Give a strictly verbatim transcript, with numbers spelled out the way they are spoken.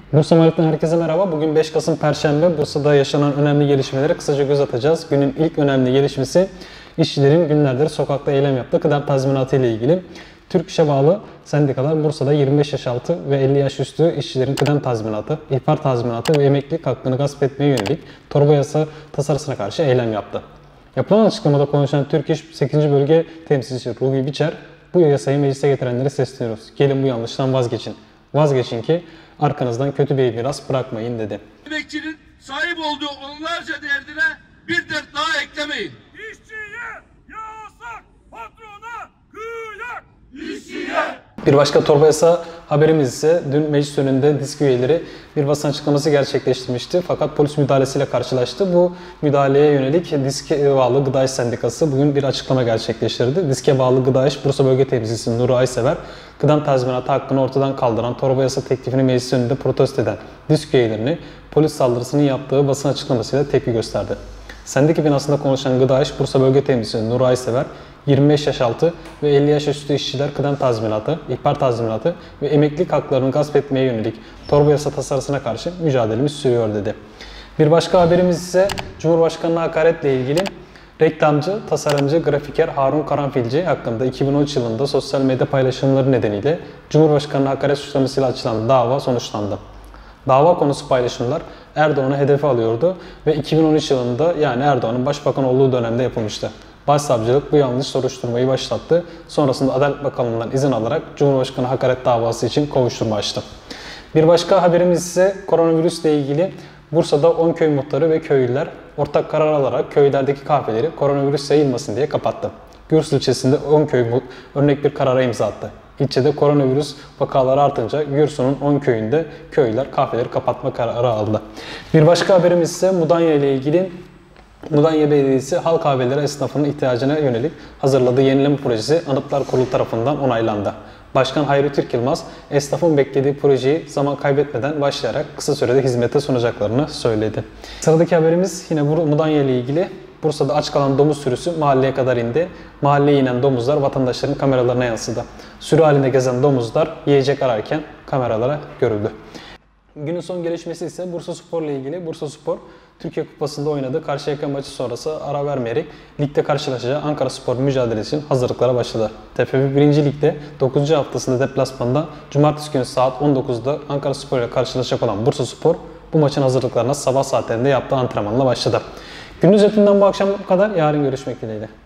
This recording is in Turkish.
Bursa Marit'ten herkese merhaba. Bugün beş Kasım Perşembe. Bursa'da yaşanan önemli gelişmelere kısaca göz atacağız. Günün ilk önemli gelişmesi işçilerin günlerdir sokakta eylem yaptığı kıdem tazminatı ile ilgili. Türk İş'e bağlı sendikalar Bursa'da yirmi beş yaş altı ve elli yaş üstü işçilerin kıdem tazminatı, ihbar tazminatı ve emeklilik hakkını gasp etmeye yönelik torba yasa tasarısına karşı eylem yaptı. Yapılan açıklamada konuşan Türk İş sekizinci Bölge Temsilcisi Ruhi Biçer, bu yasayı meclise getirenlere sesleniyoruz. Gelin bu yanlıştan vazgeçin. Vazgeçin ki arkanızdan kötü bir miras bırakmayın dedi. Emekçinin sahip olduğu onlarca derdine bir dert daha eklemeyin. İşçiye yasak, patrona kıyak. İşçiye. Bir başka torba yasa haberimiz ise dün meclis önünde disk üyeleri bir basın açıklaması gerçekleştirmişti. Fakat polis müdahalesiyle karşılaştı. Bu müdahaleye yönelik diske bağlı Gıda İş Sendikası bugün bir açıklama gerçekleştirdi. Diske bağlı Gıda İş Bursa Bölge Temsilcisi Nuri Aysever, kıdem tazminatı hakkını ortadan kaldıran torba yasa teklifini meclis önünde protesto eden disk üyelerini polis saldırısının yaptığı basın açıklamasıyla tepki gösterdi. Sendika binasında konuşan Gıda İş Bursa Bölge Temsilcisi Nuri Aysever, yirmi beş yaş altı ve elli yaş üstü işçiler kıdem tazminatı, ihbar tazminatı ve emeklilik haklarını gasp etmeye yönelik torba yasa tasarısına karşı mücadelemiz sürüyor dedi. Bir başka haberimiz ise Cumhurbaşkanı'na hakaretle ilgili reklamcı, tasarımcı, grafiker Harun Karanfilci hakkında iki bin on üç yılında sosyal medya paylaşımları nedeniyle Cumhurbaşkanı'na hakaret suçlamasıyla açılan dava sonuçlandı. Dava konusu paylaşımlar Erdoğan'ı hedefe alıyordu ve iki bin on üç yılında yani Erdoğan'ın başbakan olduğu dönemde yapılmıştı. Başsavcılık bu yanlış soruşturmayı başlattı. Sonrasında Adalet Bakanlığı'ndan izin alarak Cumhurbaşkanı hakaret davası için kovuşturma açtı. Bir başka haberimiz ise koronavirüsle ilgili Bursa'da on köy muhtarı ve köylüler ortak karar alarak köylerdeki kahveleri koronavirüs yayılmasın diye kapattı. Gürsel ilçesinde on köy örnek bir karara imza attı. İlçede koronavirüs vakaları artınca Gürsu'nun on köyünde köylüler kahveleri kapatma kararı aldı. Bir başka haberimiz ise Mudanya ile ilgili Mudanya Belediyesi halk kahveleri esnafının ihtiyacına yönelik hazırladığı yenileme projesi Anıtlar Kurulu tarafından onaylandı. Başkan Hayri Türk Yılmaz, esnafın beklediği projeyi zaman kaybetmeden başlayarak kısa sürede hizmete sunacaklarını söyledi. Sıradaki haberimiz yine Mudanya ile ilgili. Bursa'da aç kalan domuz sürüsü mahalleye kadar indi. Mahalleye inen domuzlar vatandaşların kameralarına yansıdı. Sürü halinde gezen domuzlar yiyecek ararken kameralara görüldü. Günün son gelişmesi ise Bursaspor ile ilgili. Bursaspor, Türkiye Kupası'nda oynadığı Karşıyaka maçı sonrası ara vermeyerek ligde karşılaşacağı Ankaraspor mücadelesi için hazırlıklara başladı. T F F birinci Lig'de dokuzuncu haftasında deplasmanda Cumartesi günü saat on dokuzda Ankaraspor ile karşılaşacak olan Bursaspor bu maçın hazırlıklarına sabah saatlerinde yaptığı antrenmanla başladı. Günün özetinden bu akşam bu kadar. Yarın görüşmek dileğiyle.